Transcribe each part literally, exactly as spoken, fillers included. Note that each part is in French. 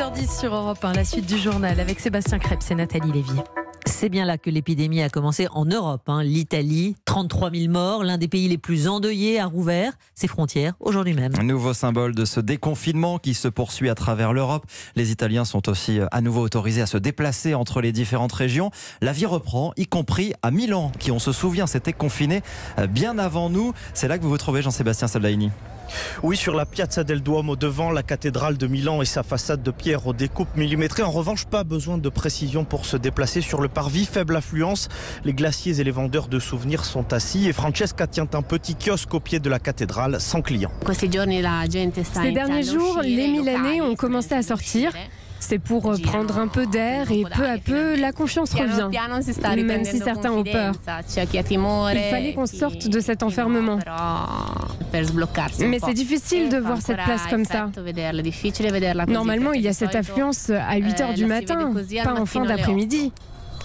huit heures dix sur Europe un, la suite du journal avec Sébastien Krebs et Nathalie Lévy. C'est bien là que l'épidémie a commencé en Europe. Hein. L'Italie, trente-trois mille morts, l'un des pays les plus endeuillés, a rouvert ses frontières aujourd'hui même. Un nouveau symbole de ce déconfinement qui se poursuit à travers l'Europe. Les Italiens sont aussi à nouveau autorisés à se déplacer entre les différentes régions. La vie reprend, y compris à Milan, qui, on se souvient, s'était confiné bien avant nous. C'est là que vous vous trouvez, Jean-Sébastien Saldaini. Oui, sur la Piazza del Duomo, devant la cathédrale de Milan et sa façade de pierre aux découpes millimétrées. En revanche, pas besoin de précision pour se déplacer sur le parvis. Faible affluence, les glaciers et les vendeurs de souvenirs sont assis. Et Francesca tient un petit kiosque au pied de la cathédrale sans clients. Ces derniers jours, les Milanais ont commencé à sortir. C'est pour prendre un peu d'air et peu à peu, la confiance revient, même si certains ont peur. Il fallait qu'on sorte de cet enfermement. Mais c'est difficile de voir cette place comme ça. Normalement, il y a cette affluence à huit heures du matin, pas en fin d'après-midi.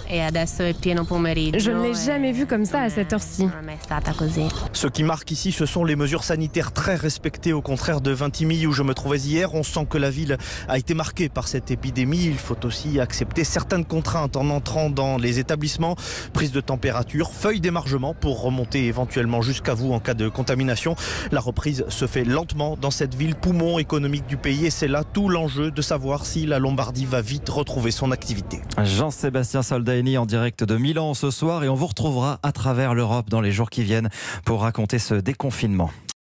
Je ne l'ai jamais vu comme ça à cette heure-ci. Ce qui marque ici, ce sont les mesures sanitaires très respectées, au contraire de Vintimille où je me trouvais hier. On sent que la ville a été marquée par cette épidémie. Il faut aussi accepter certaines contraintes en entrant dans les établissements. Prise de température, feuille d'émargement pour remonter éventuellement jusqu'à vous en cas de contamination. La reprise se fait lentement dans cette ville, poumon économique du pays. Et c'est là tout l'enjeu de savoir si la Lombardie va vite retrouver son activité. Jean-Sébastien Saldaini en direct de Milan ce soir, et on vous retrouvera à travers l'Europe dans les jours qui viennent pour raconter ce déconfinement.